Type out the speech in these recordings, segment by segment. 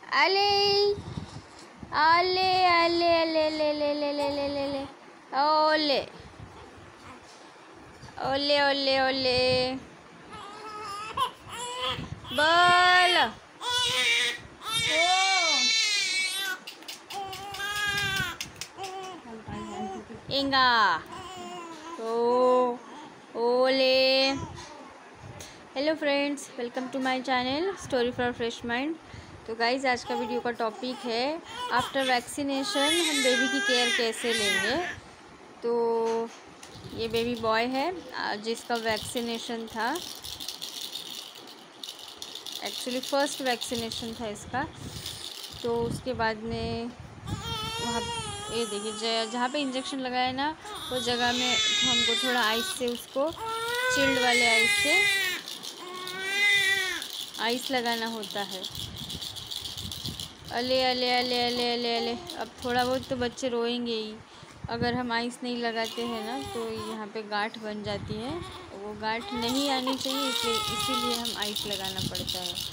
अले अले अले अले ले ले ले ले ले ले ले ओले ओले ओले ओले बोल इंगा ओ ओले। Hello friends, welcome to my channel story for fresh mind. तो गाइज़, आज का वीडियो का टॉपिक है आफ्टर वैक्सीनेशन हम बेबी की केयर कैसे लेंगे। तो ये बेबी बॉय है जिसका वैक्सीनेशन था, एक्चुअली फर्स्ट वैक्सीनेशन था इसका। तो उसके बाद में वहाँ ये देखिए जहाँ पे इंजेक्शन लगाया ना, वो जगह में हमको थोड़ा आइस से उसको चिल्ड वाले आइस लगाना होता है। अले अले अले अले अले अले। अब थोड़ा बहुत तो बच्चे रोएंगे ही अगर हम आइस नहीं लगाते हैं ना, तो यहाँ पे गांठ बन जाती है। वो गांठ नहीं आनी चाहिए, इसीलिए हम आइस लगाना पड़ता है।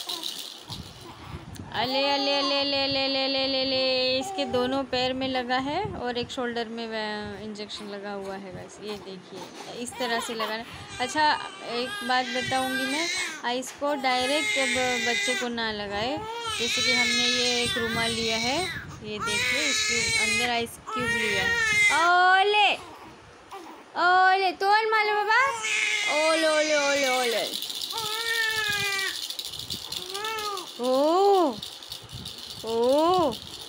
अले अले अले अले अले अले अले अले अले। इसके दोनों पैर में लगा है और एक शोल्डर में इंजेक्शन लगा हुआ है। बस ये देखिए, इस तरह से लगाना। अच्छा, एक बात बताऊंगी मैं, आइस को डायरेक्ट अब बच्चे को ना लगाए। जैसे कि हमने ये एक रुमाल लिया है, ये देखिए इसके अंदर आइस क्यूब लिया है। ओले ओले तोल मालो बाबा, ओले ओले ओले ओले। ओ ओ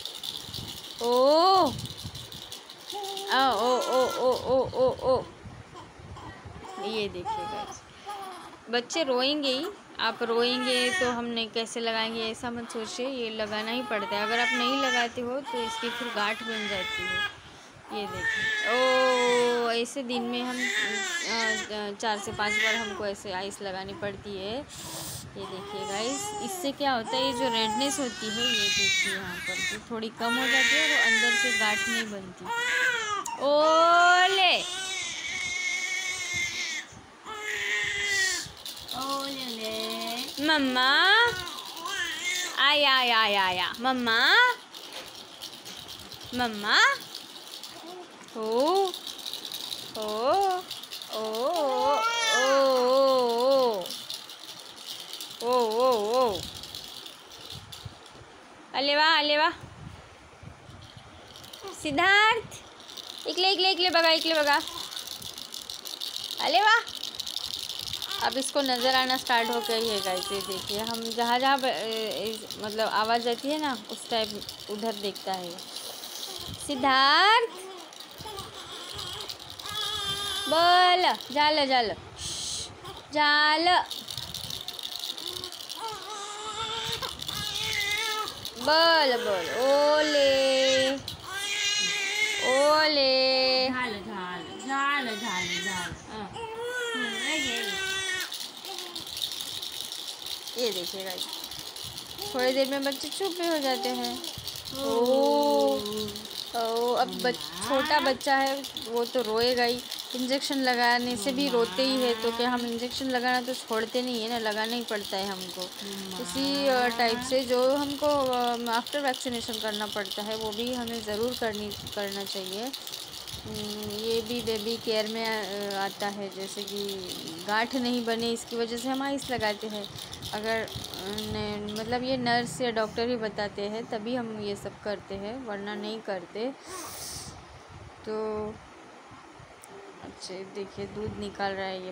ओ आ ओ ओ ओ ओ ओ ओ। ये देखिए गाइस, बच्चे रोएंगे ही। आप रोएंगे तो हम नहीं कैसे लगाएंगे, ऐसा मत सोचिए, ये लगाना ही पड़ता है। अगर आप नहीं लगाते हो तो इसकी फिर गांठ बन जाती है। ये देखिए, ओ ऐसे दिन में हम 4 से 5 बार हमको ऐसे आइस लगानी पड़ती है। ये देखिए गाइस, इससे क्या होता है, ये जो रेडनेस होती है, ये देखिए यहाँ पर तो थोड़ी कम हो जाती है और अंदर से गांठ नहीं बनती। ओले ओले मम्मा आया आया आया आया मम्मा मम्मा। ओ ओ ओ ओ ओ ओ। अले वाह सिद्धार्थ, इकले बगा। अले वाह। अब इसको नज़र आना स्टार्ट हो गई है गाइस। ये देखिए, हम जहाँ मतलब आवाज़ आती है ना, उस टाइप उधर देखता है। सिद्धार्थ बोल, जाल जाल जाल बोल बोल ओले ओले झाल झाल झाल झाल झाल। ये देखिए गाइस, थोड़ी देर में बच्चे चुप भी हो जाते हैं। अब छोटा बच्चा है, वो तो रोएगा ही। इंजेक्शन लगाने से भी रोते ही है, तो क्या हम इंजेक्शन लगाना तो छोड़ते नहीं है ना, लगाना ही पड़ता है हमको। इसी टाइप से जो हमको आफ्टर वैक्सीनेशन करना पड़ता है, वो भी हमें ज़रूर करना चाहिए। ये भी बेबी केयर में आता है। जैसे कि गांठ नहीं बने, इसकी वजह से हम आइस लगाते हैं। अगर मतलब ये नर्स या डॉक्टर ही बताते हैं तभी हम ये सब करते हैं, वरना नहीं करते। तो अच्छा देखिए, दूध निकाल रहा है ये।